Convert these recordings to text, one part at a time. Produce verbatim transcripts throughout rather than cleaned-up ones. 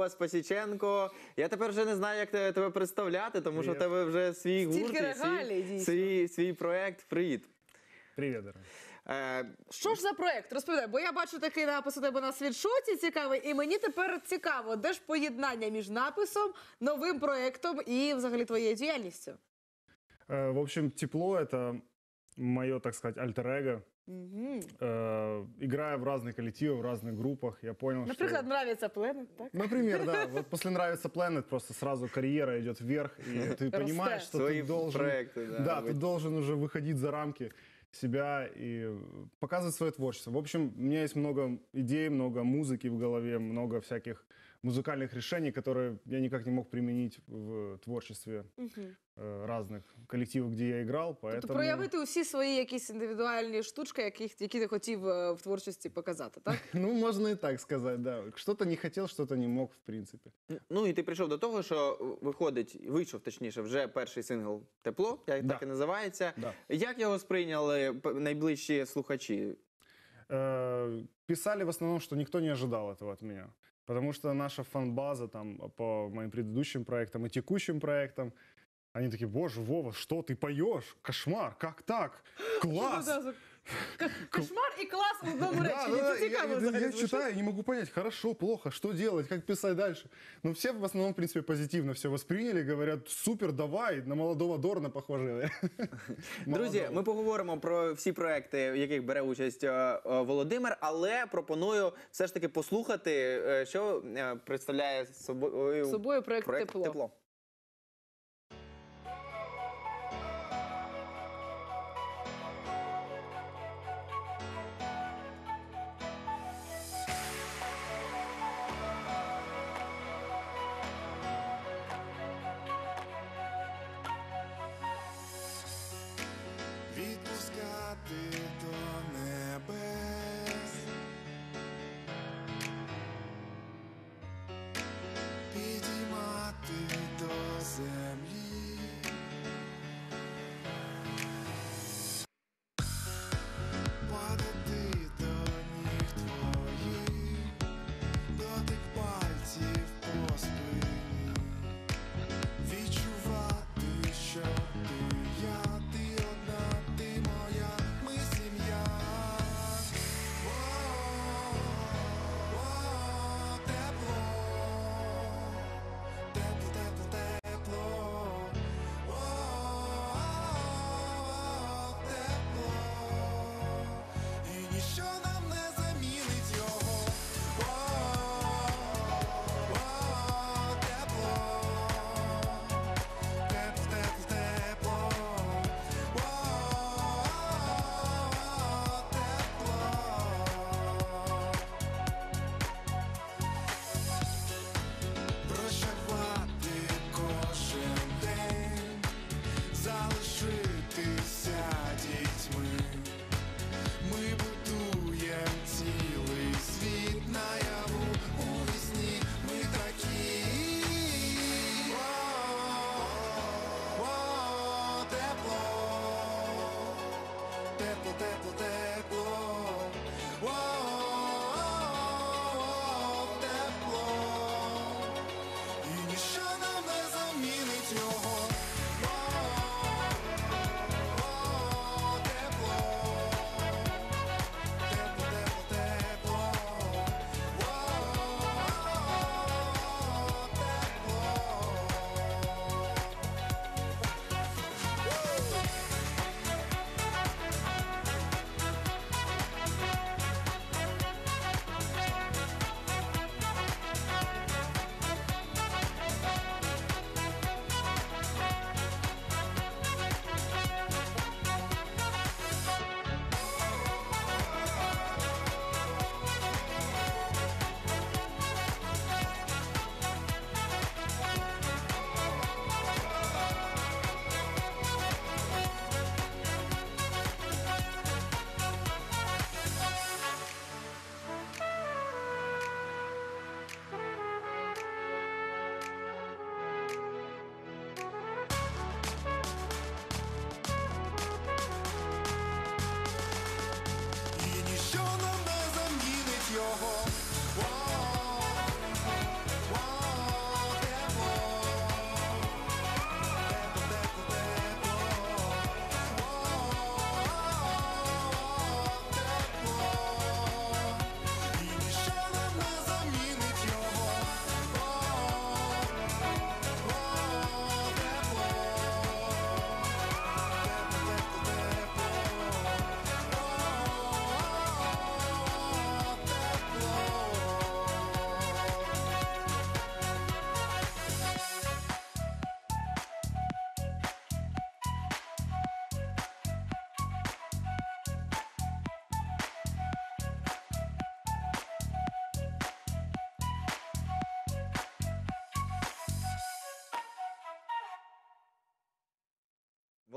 Вова Спасіченко. Я тепер вже не знаю, як те- тебе представляти, тому що в Привіт. тебе вже свій Стільки гурт, і регалій, свій, дійсно. свій, свій проект. Привіт. Привет, дорогой. Е, Що ж за проект? Розповідай, бо я бачу такий напис у тебе на світшоті цікавий, і мені тепер цікаво, де ж поєднання між написом, новим проектом і взагалі твоєю діяльністю? Э, В общем, тепло — это мое, так сказать, альтер-эго. Э, Играя в разные коллективы, в разных группах, я понял, Наприклад, что... нравиться Planet, так? Например, да. Вот после «Нравится Planet» просто сразу карьера идет вверх, и ты понимаешь, что Свои ты должен... проекты, да, Да, ты быть. должен уже выходить за рамки себя и показывать свое творчество. В общем, у меня есть много идей, много музыки в голове, много всяких музыкальных решений, которые я никак не мог применить в творчестве э, разных коллективов, где я играл, поэтому... Тобто проявити усі свої якісь індивідуальні штучки, яких, які ти хотів е, в творчості показати, так? Ну, можно и так сказать, да. Что-то не хотел, что-то не мог, в принципе. Ну і ти прийшов до того, що виходить, вийшов точніше, вже перший сингл «Тепло», як Да. так і називається. Да. Як його сприйняли п- найближчі слухачі? Э, Писали в основном, что никто не ожидал этого от меня. Потому что наша фан-база там по моим предыдущим проектам и текущим проектам, они такие: боже, Вова, что ты поешь? Кошмар, как так? Класс! Одразу к- Кошмар і клас в одному Да, реченні. да, Це я, цікаво я- взагалі я звучить. читаю, не могу понять, хорошо, плохо, что делать, как писать дальше. Но все в основном, в принципе, позитивно все восприняли, говорят: супер, давай, на молодого Дорна похожи. Друзі, Молодого. ми поговоримо про всі проекти, в яких бере участь е, е, Володимир, але пропоную все ж таки послухати, е, що е, представляє собою, Собою проект «Тепло». «Тепло». Відпускати до небес, підіймати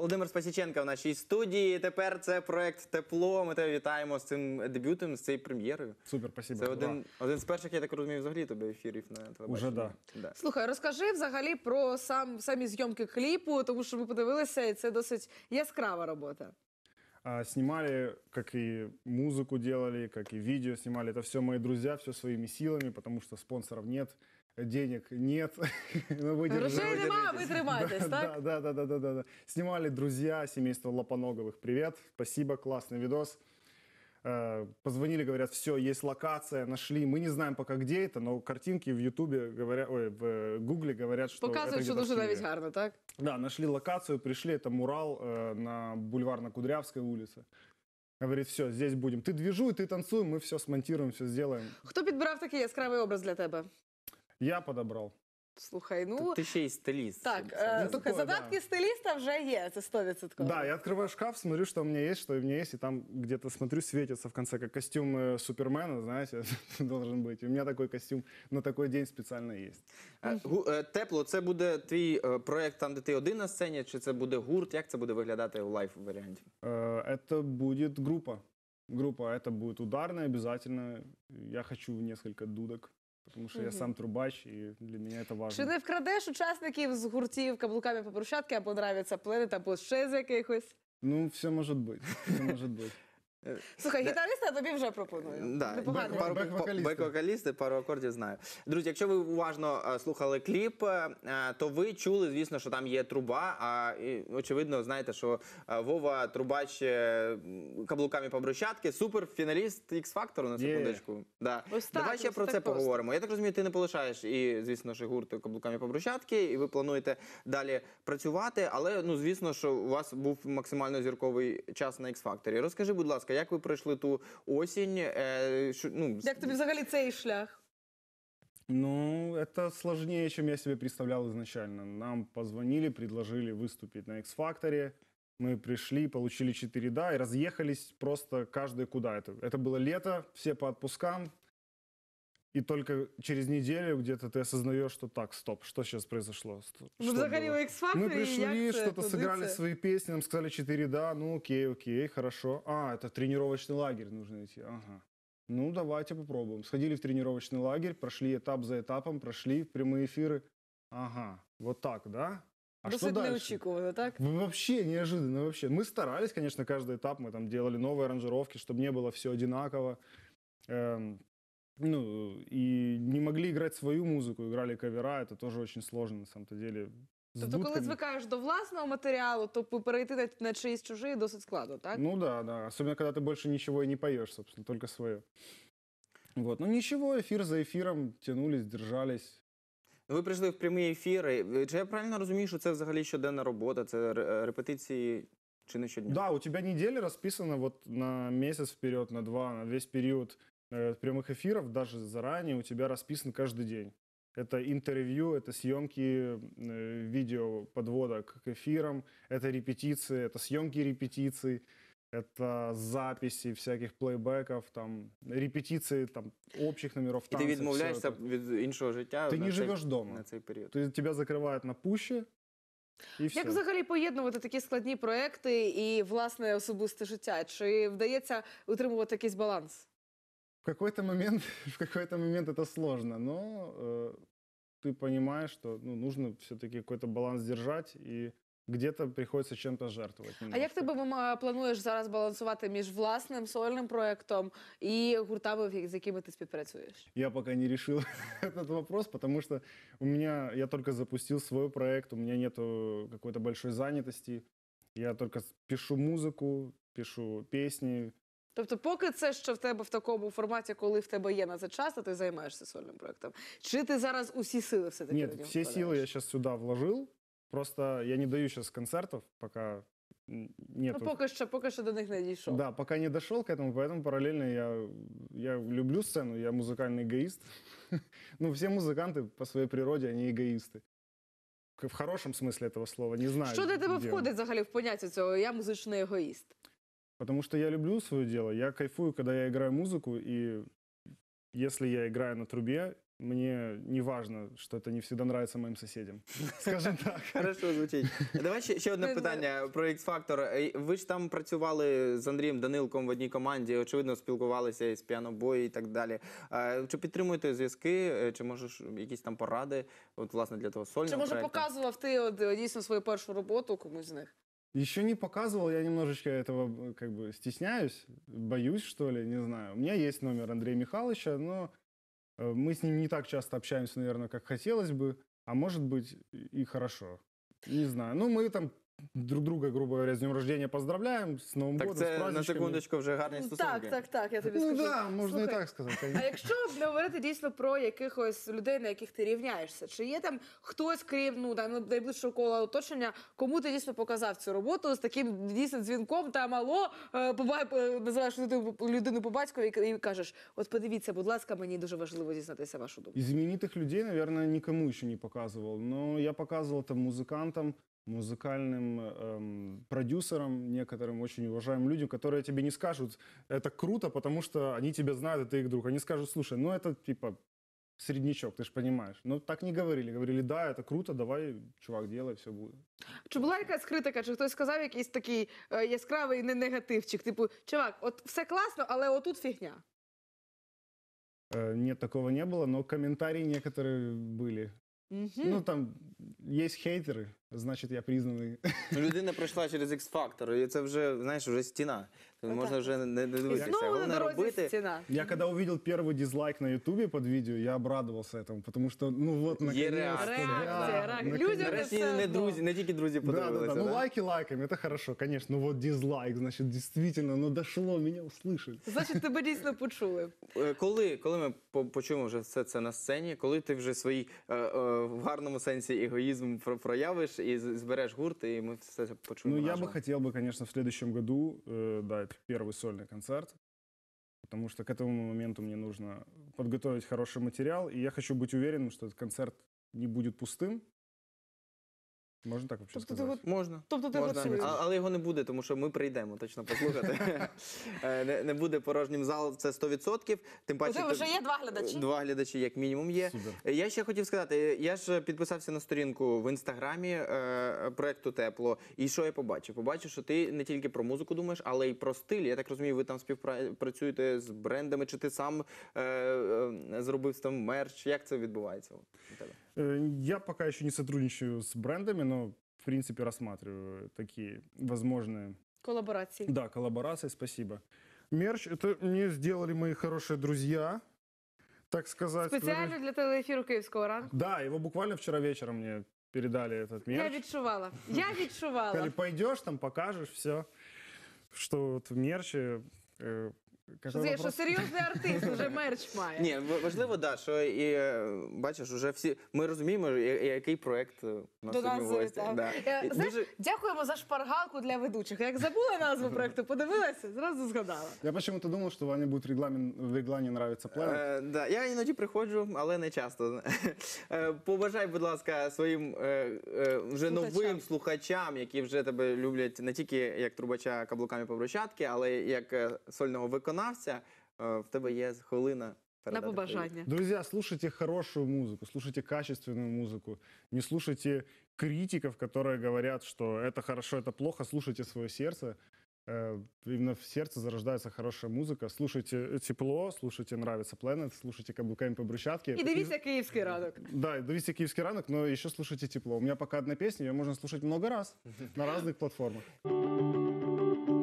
Володимир Спасіченко в нашій студії. Тепер це проект Тепло. Ми тебе вітаємо з цим дебютом, з цією прем'єрою. Супер, спасибо. Це Да. один, один з перших, я так розумію, взагалі тобі ефірів на телебаченні. Уже да. Да. Слухай, розкажи взагалі про сам самі зйомки кліпу, тому що ми подивилися, і це досить яскрава робота. А, снимали, как и музыку делали, как и видео снимали. Это все мои друзья, все своими силами, потому что спонсоров нет, денег нет. Но вы Грошей держите. нема, ви тримаєтесь, так? Да, да, да, да, да, да. Снимали друзья, семейство Лопоноговых. Привет, спасибо, классный видос. Э, Позвонили, говорят, все, есть локация, нашли. Мы не знаем пока, где это, но картинки в Ютубе говорят, ой, в Гугле говорят, что это Показують, що где-то в дуже Киеве. навіть гарно, так? Да, нашли локацию, пришли, это мурал э, на Бульварно-Кудрявской улице. Говорит, все, здесь будем. Ты движуй, ты танцуй, мы все смонтируем, все сделаем. Хто підбирав такий яскравий образ для тебе? Я подобрал. Слухай, ну Ти ще й стиліст. так, Це- е, Ну, слухай, такое, задатки да. стиліста вже є, це сто відсотків. Да, я открываю шкаф, смотрю, что у меня есть, что у меня есть, и там где-то, смотрю, светится в конце, как костюм э, Супермена, знаете, должен быть. У меня такой костюм на такой день специально есть. Е, гу- е, Тепло, це буде твій е, проект там, де ти один на сцені, чи це буде гурт? Як це буде виглядати у лайв варіанті? Э, Это будет группа. Группа, это будет ударная обязательно. Я хочу несколько дудок, потому что я сам трубач, и для меня это важно. Чи не вкрадеш учасників з гуртів каблуками по брусчатки, або нравиться Planet, або ще з якихось? Ну, все может быть, все может быть. Слухай, гітариста я тобі вже пропоную. Да. Непоганий. Пару- Бек-вокалісти. Бек-вокалісти, пару акордів знаю. Друзі, якщо ви уважно е, слухали кліп, е, то ви чули, звісно, що там є труба, а і, очевидно, знаєте, що е, Вова Трубач е, каблуками по брусчатки, суперфіналіст X-Factor на Є. секундочку. Да. Ось так, Давай ще ось про так це просто. поговоримо. Я так розумію, ти не полишаєш і, звісно, ж, гурт каблуками по брусчатки, і ви плануєте далі працювати, але, ну, звісно, що у вас був максимально зірковий час на X-Factor. Розкажи, будь ласка, як ви пройшли ту осінь? Е, що, ну, Як тобі взагалі цей шлях? Ну, это сложнее, чем я себе представлял изначально. Нам позвонили, предложили выступить на X-Factor. Мы пришли, получили четыре «да» и разъехались просто каждый куда. Это, это было лето, все по отпускам. И только через неделю где-то ты осознаешь, что так, стоп, что сейчас произошло? Что Ну, взагалі у было? X-Factor, Мы пришли, як це, что-то куди сыграли це? свои песни, нам сказали четыре «да», ну окей, окей, хорошо. А, это тренировочный лагерь нужно идти, ага. Ну, давайте попробуем. Сходили в тренировочный лагерь, прошли этап за этапом, прошли прямые эфиры. Ага, вот так, да? А что Досить дальше? неочікувано, так? Ну, вообще неожиданно, вообще. Мы старались, конечно, каждый этап, мы там делали новые аранжировки, чтобы не было все одинаково. Эм, ну, и не могли играть свою музыку, играли кавера, это тоже очень сложно, на самом-то деле. С Тобто, коли дудками. звикаєш до власного матеріалу, то перейти на, на чиїсь чужий досить складно, так? Ну да, да. Особенно, когда ты больше ничего и не поешь, собственно, только свое. Вот. Ну ничего, эфир за эфиром тянулись, держались. Ви прийшли в прямий ефір. І чи я правильно розумію, що це взагалі щоденна робота, це ре- репетиції чи не щодня? Да, у тебя неделя расписана вот на месяц вперед, на два, на весь период э, прямых эфиров, даже заранее у тебя расписан каждый день. Это интервью, это съемки э, видео подводок к эфирам, это репетиции, это съемки репетиций, это записи всяких плейбеков, там, репетиции там, общих номеров І ти танцев, всё відмовляєшся это. від іншого життя Ти на не цей- живеш дома. на цей період. То есть тебя закрывают на пуще, и все. Як взагалі поєднувати такі складні проекти і власне особисте життя? Чи вдається утримувати якийсь баланс? В какой-то момент, в какой-то момент это сложно, но э, ты понимаешь, что ну, нужно все-таки какой-то баланс держать, и где-то приходится чем-то жертвовать. А як немножко. ти би ма- плануєш зараз балансувати між власним сольним проектом і гуртами, з якими ти співпрацюєш? Я пока не решил этот вопрос, потому что у меня, я только запустил свой проект, у меня нету какой-то большой занятости, я только с- пишу музыку, пишу песни. Тобто, поки це ще в тебе в такому форматі, коли в тебе є на це час, то ти займаєшся сольним проектом. Чи ти зараз усі сили все-таки? в Нет, нього все силы я вкладаєш? сейчас сюда вложил, просто я не даю сейчас концертов, пока м, нету. Ну, поки що, поки що до них не дійшов. Да, пока не дошел к этому, поэтому параллельно я, я люблю сцену, я музыкальный эгоист. Ну, все музыканты по своей природе, они эгоисты. К- В хорошем смысле этого слова, не знаю. Що для тебе где он. входить взагалі в поняття цього «я музичний егоїст»? Потому что я люблю свое дело, я кайфую, когда я играю музыку, и если я играю на трубе, мне не важно, что это не всегда нравится моим соседям. Скажем так. Хорошо звучить. Давай ще, ще одне Не питання про X-Factor. Ви ж там працювали з Андрієм Данилком в одній команді, очевидно, спілкувалися із піанобої і так далі. Е, Чи підтримуєте зв'язки, е, чи можеш якісь там поради, от, власне, для того сольного Чи може проекту? показував ти от, е, дійсно свою першу роботу комусь з них? Еще не показывал, я немножечко этого э, как бы стесняюсь, боюсь, что ли, не знаю. У меня есть номер Андрея Михайловича, но э, мы с ним не так часто общаемся, наверное, как хотелось бы, а может быть и хорошо. Не знаю. Ну, мы там друг друга, грубо говоря, с днем рождения поздравляем, с Новым Так годом, с це, на праздничками. секундочку, вже гарні стосунки. Так, так, так, я тобі Ну скажу. да, можно Слухай, и так сказать, А конечно. якщо б говорити дійсно про якихось людей, на яких ти рівняєшся, чи є там хтось, крім ну там найближчого кола оточення, кому ти дійсно показав цю роботу з таким дійсно дзвінком, там алло, е, по ба- е, називаєш людину, людину по батькові і і кажеш: от подивіться, будь ласка, мені дуже важливо дізнатися вашу думку. Из именитых людей, наверное, никому еще не показывал, но я показывал это музыкантам, музыкальным эм, продюсерам, некоторым очень уважаемым людям, которые тебе не скажут, это круто, потому что они тебя знают, это их друг. Они скажут, слушай, ну это типа среднячок, ты же понимаешь. Но так не говорили. Говорили, да, это круто, давай, чувак, делай, все будет. Чи була якась критика, чи хтось сказав якийсь такий е, яскравий не негативчик, типу, чувак, от все класно, але отут фігня. Э, нет, такого не было, но комментарии некоторые были. Угу. Ну, там есть хейтеры, значит, я признанный. Ну, людина пройшла через X-Factor, і це вже, знаєш, вже стіна. Тут Отак. можна вже не, не І дивитися. знову на Головне дорозі робити. стіна. Я когда увидел первый дизлайк на ютубе под видео, я обрадовался этому, потому что, ну вот, наконец-то. реакция, Реакція, да. реакція. наконец- Людям Нарешті все не одно. друзі, не тільки друзі Да, да, подивилися. да. Ну, да? лайки лайками, это хорошо, конечно. Ну вот дизлайк, значит, действительно, ну дошло, меня услышали. Значить, тебе дійсно почули. Е, Коли, коли ми по- почуємо вже все це на сцені, коли ти вже свій е, е, в гарному сенсі егоїзм про- проявиш і з- збереш гурт, і ми все це Ну, почуємо. я бы наживо. хотел бы, конечно, в следующем году э, дать первый сольный концерт, потому что к этому моменту мне нужно подготовить хороший материал, и я хочу быть уверенным, что этот концерт не будет пустым. Можно так вообще Тобто ти сказать? от- Можна. Тобто ти Можна. готуєш. А- Але його не буде, тому що ми прийдемо точно послухати. Е, не, не буде порожнім зал, це сто відсотків. Тим У паче, тебе ти- вже є два глядачі? Два глядачі, як мінімум, є. Супер. Е, Я ще хотів сказати, я ж підписався на сторінку в інстаграмі е, проекту Тепло. І що я побачив? Побачив, що ти не тільки про музику думаєш, але й про стиль. Я так розумію, ви там співпрацюєте з брендами, чи ти сам е, е, зробив там мерч? Як це відбувається у тебе? Э, Я пока еще не сотрудничаю с брендами, но, в принципе, рассматриваю такие возможные, Колаборації. да, коллаборации. Спасибо. Мерч, это мне сделали мои хорошие друзья, так сказать. Спеціально для телеефіру Київського ранку. Да, его буквально вчера вечером мне передали этот Я мерч. відчувала. Я Сказали, відчувала. пойдешь там, покажешь, все. Что вот в мерче... э, Що какой це є, що вопрос? серйозний артист вже мерч має. Ні, в- важливо, да, що і е, бачиш, уже всі ми розуміємо, я- який проект е, у нас До сьогодні нас в гості. завітав. Да. Е, І Знаєш, дуже- дякуємо за шпаргалку для ведучих. Як забула назву проекту, подивилася, зразу згадала. Я почему-то думал, что Ваня будет в рекламе, в рекламе «Нравится Planet». Е, да, я іноді приходжу, але не часто. Е, побажай, будь ласка, своїм е, е, вже Слухачам. новим слухачам, які вже тебе люблять не тільки як трубача каблуками по брусчатки, але й як е, сольного виконавця. Е, в тебе є хвилина. На передати привіт. побажання. Друзья, слушайте хорошую музыку, слушайте качественную музыку. Не слушайте критиков, которые говорят, что это хорошо, это плохо. Слушайте свое сердце. Э, Именно в сердце зарождается хорошая музыка. Слушайте «Тепло», слушайте «Нравится Planet», слушайте «Каблуками по брусчатке». І дивіться київський ранок. Да, и дивіться «Киевский ранок», но еще слушайте «Тепло». У меня пока одна песня, ее можно слушать много раз на разных платформах.